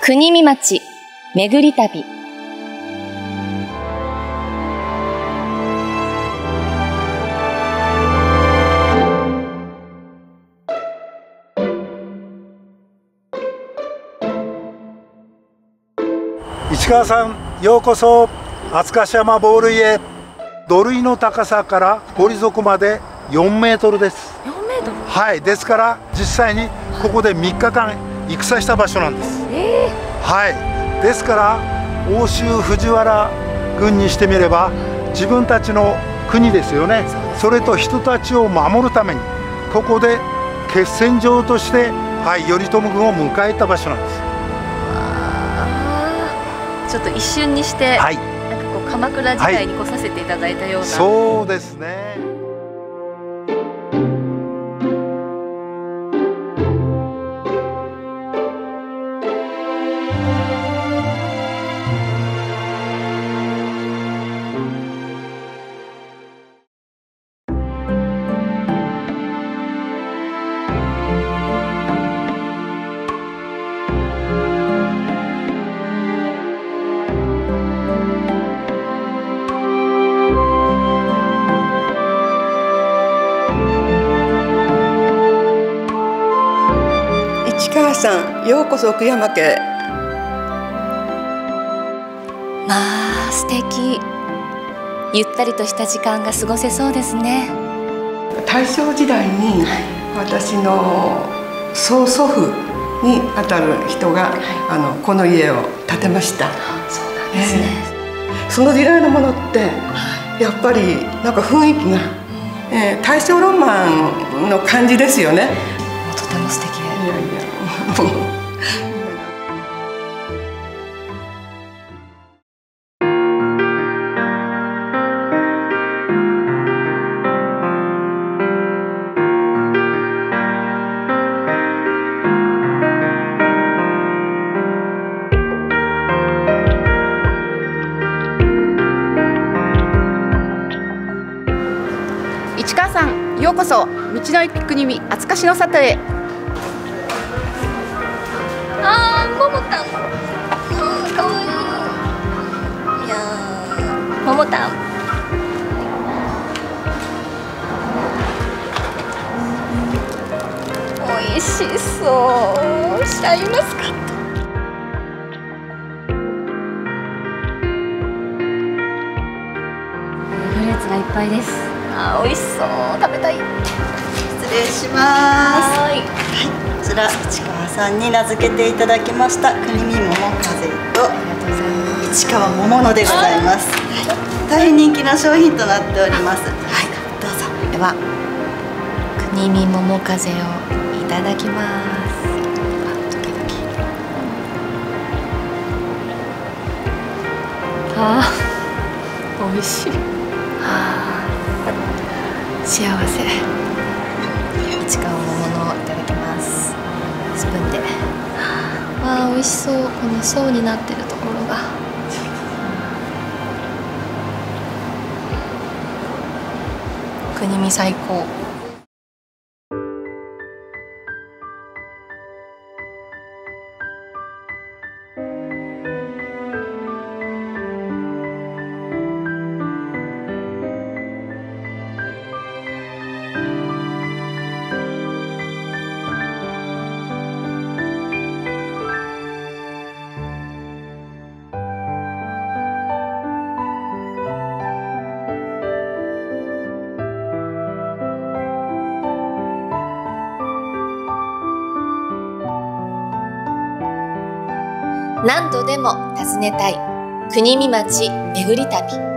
国見町巡り旅。 市川さん、ようこそ飛鳥山防塁へ。土塁の高さから堀底まで4メートルです。 4メートル。 はい、ですから実際にここで3日間戦した場所なんです。はい、ですから奥州藤原軍にしてみれば自分たちの国ですよね。それと人たちを守るためにここで決戦場として、はい、頼朝軍を迎えた場所なんです。 ちょっと一瞬にして、 はい、 なんかこう鎌倉時代に来させていただいたような、 そうですね。 市川さん、ようこそ奥山家。 まあ素敵。ゆったりとした時間が過ごせそうですね。 大正時代に私の曽祖父にあたる人が、この家を建てました。 そうなんですね。 その時代のものってやっぱりなんか雰囲気が、大正ロマンの感じですよね。 とても素敵。 いやいや市川さん、ようこそ道の駅国見厚かしの里へ。 ももたん、かわいい。いやー、ももたん。美味しそう。シャインマスカット。フルーツがいっぱいです。美味しそう。食べたい。 失礼します。はい、こちら市川さんに名付けていただきました国見桃風と市川桃のでございます。大変人気の商品となっております。はい、どうぞ。 では国見桃風をいただきます。ドキドキ。美味しい。幸せ。市川桃のいただきます。スプーンで。美味しそう。この層になってるところが。国見最高。何度でも訪ねたい国見町巡り旅。